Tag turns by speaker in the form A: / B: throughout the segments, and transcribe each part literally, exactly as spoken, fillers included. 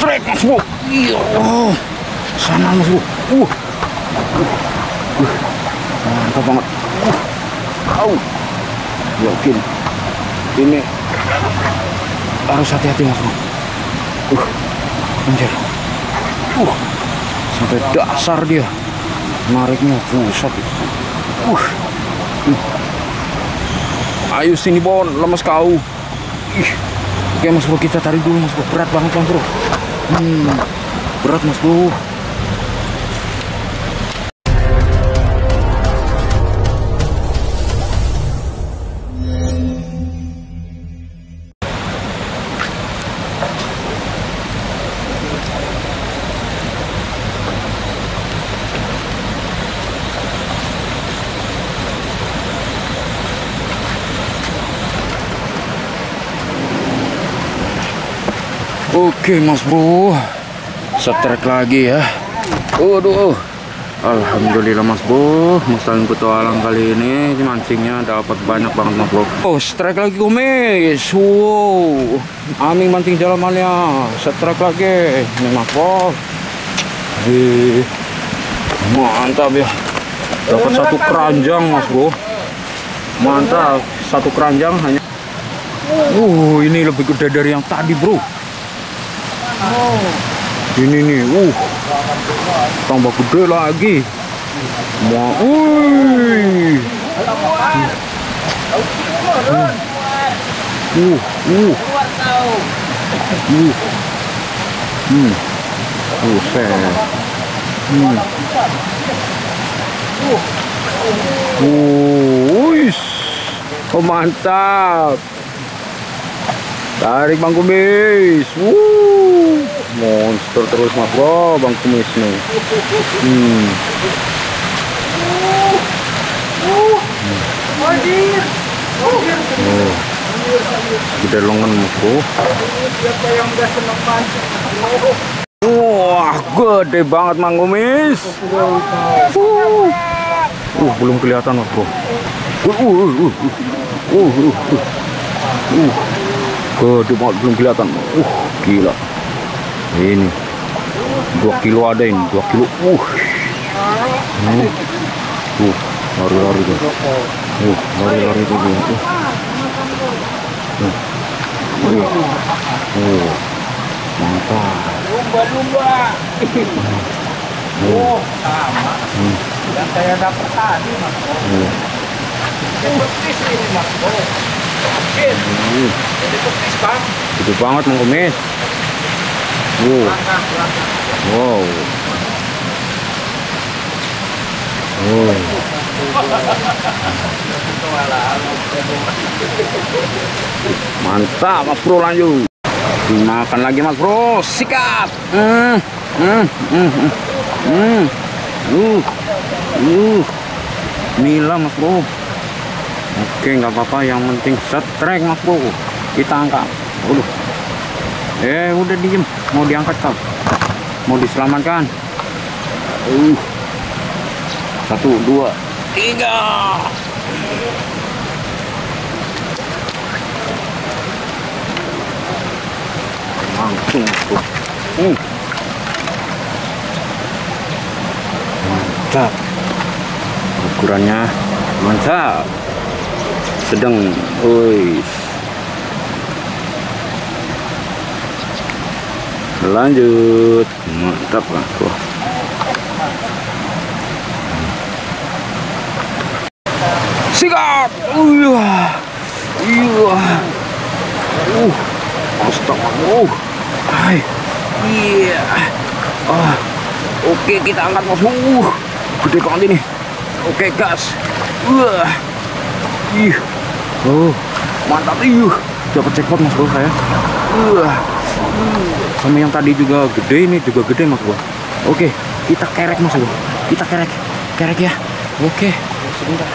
A: Strike mas bro. Iya, oh, sana mas bro. Uh, uh, mantap banget. Uh, au, yakin ini harus hati-hati mas bro. Uh, anjir. Uh, sampai dasar dia. Nariknya pusat. Uh, uh. Ayo sini Bon, lemes kau. Ih. Oke mas bro, kita tarik dulu mas bro. Berat banget mas bro. Hmm, berat mas bro. Oke mas bro, setrek lagi ya. Waduh, alhamdulillah mas bro, Mustang petualang kali ini mancingnya dapat banyak banget mas bro. Oh, strike lagi kumis. Wow, Aming mancing jalamannya, setrek lagi ini mas bro. Hei, mantap ya, dapat satu keranjang mas bro. Mantap, satu keranjang hanya. Uh, ini lebih gede dari yang tadi bro. Oh. Ini nih, uh, tambah gede lagi. Wah, wih, uh, uh, uh, uh, hmm, buset, hmm, uh, oh mantap. Tarik Bang Kumis. Wuh, monster terus mas bro Bang Kumis nih. Hmm. Oh, gede longan mas bro. Wah, gede banget Bang Kumis. Uh, uh belum kelihatan mas bro. Uh, uh, uh, uh, uh, uh, uh. Gede banget, belum kelihatan. Uh, gila. Ini dua kilo ada ini, dua kilo. Uh. Uh, uh lari-lari tuh. Uh, lari-lari tuh. Uh. Uh. Uh. Uh. Mantap.
B: Lumba-lumba. Oh, sama. Yang saya dapat tadi, Mas. Uh. Betis ini, Mas. Oh.
A: Hmm.
B: Jadi betis bang.
A: Gede banget Bang Kumis. Wow. Wow. Wow. Mantap mas bro, lanjut. Dimakan lagi mas bro. Sikat. Hmm. Hmm. Hmm. Hmm. Uh. Uh. Nila mas bro. Oke, nggak apa-apa, yang penting setrek mas bro. Kita angkat. Udah. Eh, udah diem. Mau diangkat kau? Mau diselamatkan? Uh. Satu, dua, tiga. Langsung bro. Hmm. Mantap. Ukurannya mantap. Sedang, woi, lanjut, mantap lah, wah. Sikat, iya, iya, uh, astaga, uh, hai, iya, ah, oke kita angkat mas, uh, gede banget ini, oke gas, uh, ih. Oh, mantap. Ih, dapat jackpot mas bro saya. Uh, sama yang tadi juga gede, ini juga gede mas bro. Oke, kita kerek mas bro. Kita kerek, kerek ya. Oke, sebentar.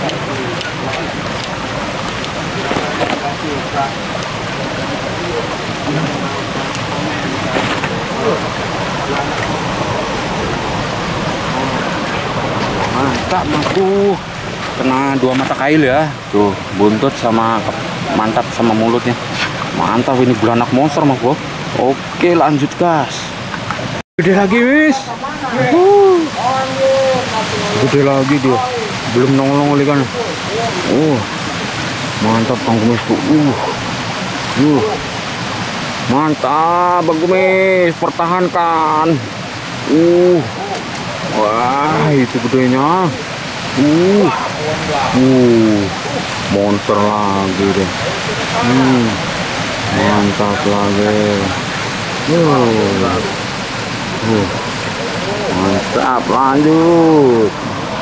A: Mantap mas bro. Kena dua mata kail ya, tuh buntut sama mantap sama mulutnya, mantap. Ini belanak monster mas bro. Oke, lanjut gas. Gede lagi, Miss. Uh. Gede lagi dia. Belum nongol-nongol ikan. Oh. Mantap Bang Kumis. Uh. Uh. Mantap Bang Kumis, pertahankan. Uh. Wah, itu gedenya. Uh. Uh. Monster lagi deh. Hmm. Mantap lagi. Uh. Uh. Mantap, lanjut.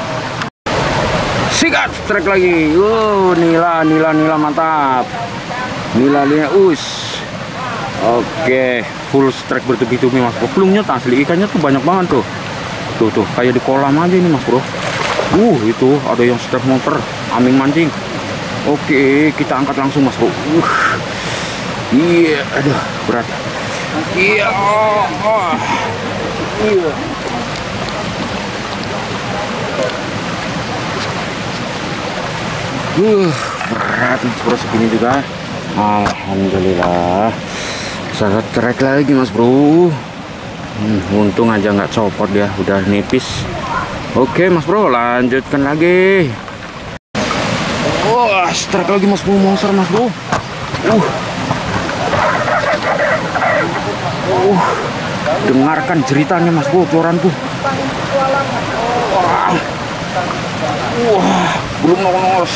A: Sikat, strike lagi. Uh, nila, nila, nila, mantap. Nila, nila, us. Oke, full strike bertubi-tubi Mas Bro. Belum nyet asli ikannya tuh banyak banget tuh. Tuh tuh, kayak di kolam aja ini Mas Bro. Uh, itu ada yang strike motor, aming mancing. Oke, kita angkat langsung Mas Bro. Uh. Iya, aduh, berat. Iya. Oh. Iya. Uh, berat Mas Bro segini juga. Alhamdulillah. Sangat trek lagi Mas Bro. Hmm, untung aja nggak copot dia, udah nipis. Oke Mas Bro, lanjutkan lagi. Wah, strike lagi Mas Bro, monster Mas Bro. Uh. Uh. Dengarkan ceritanya Mas Bro, coranku. Wah. Wah, belum nongol.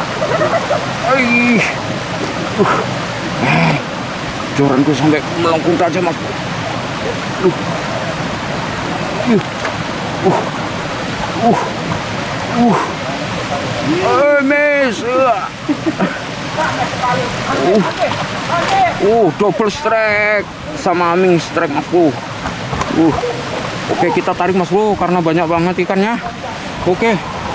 A: Ai. Uh. Eh. Joranku sampai melengkung aja Mas. Uh. Uh. Uh. Uh. Uh. Uh, miss. Uh. Uh. Uh, double strike sama aming strike Mas Bro. Uh. Oke, kita tarik Mas Bro karena banyak banget ikannya. Oke.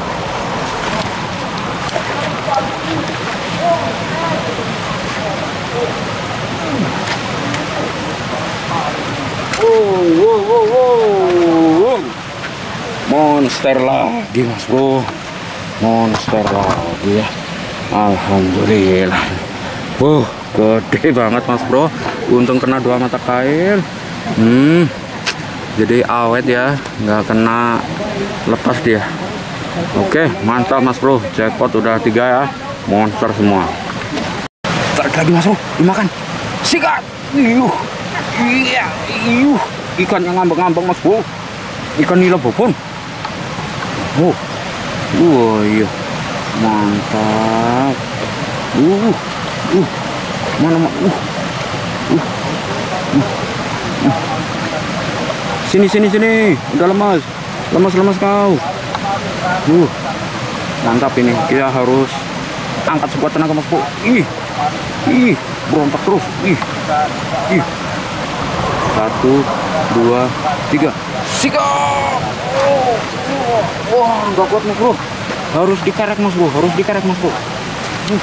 A: Wow, wow, wow, wow. Monster lagi Mas Bro. Monster lagi ya. Alhamdulillah. Wow, gede banget Mas Bro. Untung kena dua mata kail. Hmm. Jadi awet ya, nggak kena lepas dia. Oke, mantap Mas Bro. Jackpot udah tiga ya. Monster semua. Tarik lagi Mas Bro, dimakan. Sikat. Iyuh. Iya, iyuh, ikan yang ngambang-ngambang Mas Bro, ikan nila bobon. Oh, wah iya, mantap. Uh, uh, mana mana, uh, uh, uh, uh. Sini sini sini, udah lemas, lemas lemas kau. Uh, mantap ini, kita harus angkat sekuat tenaga Mas Bro. Ih, ih, berontak terus, ih, ih. Satu, dua, tiga. Sikat. Oh, wah, nggak kuat Mas Bro. Harus dikerek Mas Bro, harus dikerek Mas Bro. Uh.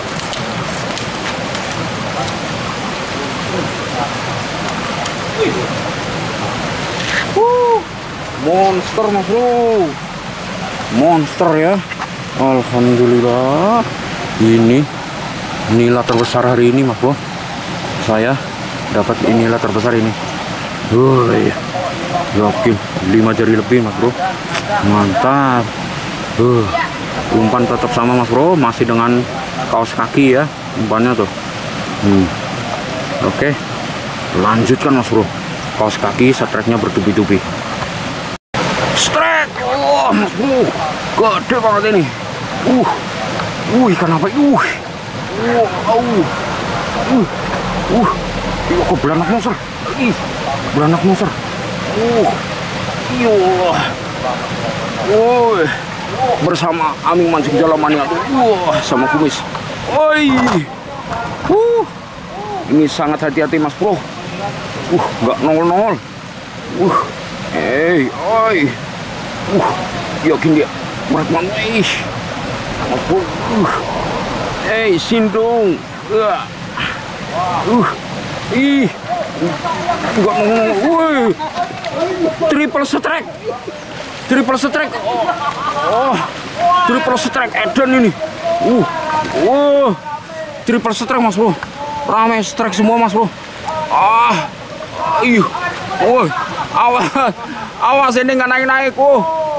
A: Uh. Monster Mas Bro. Monster ya. Alhamdulillah. Ini nila terbesar hari ini Mas Bro. Saya dapat inilah terbesar ini. Oh iya, yakin lima jari lebih Mas Bro. Mantap. Uh, umpan tetap sama Mas Bro, masih dengan kaos kaki ya umpannya tuh. Hmm. Oke, lanjutkan Mas Bro. Kaos kaki, strike-nya bertubi-tubi. Strike, wah Mas Bro, gede banget ini. Uh, uh ikan apa? Uh, uh, uh, uh, uh. Ih, kok beranak monster? Ih, beranak monster. Uh, iya. Woi, bersama aming mancing jalamania tuh. Wah, sama kumis. Oi. Uh, ini sangat hati-hati Mas Bro. Uh, nggak nongol-nongol. Uh, hey, oi. Uh, yakin dia berat banget. Ih, Mas Bro. Uh, hey, sindung. Uh, uh. Ih, enggak ngomong, woi, triple strike, triple strike, oh, oh, triple strike Eden ini, uh, wow, triple strike Mas Bro, ramai strike semua Mas Bro, ah, Ayuh. Oh, awas. Awas ini nggak naik-naik, oh.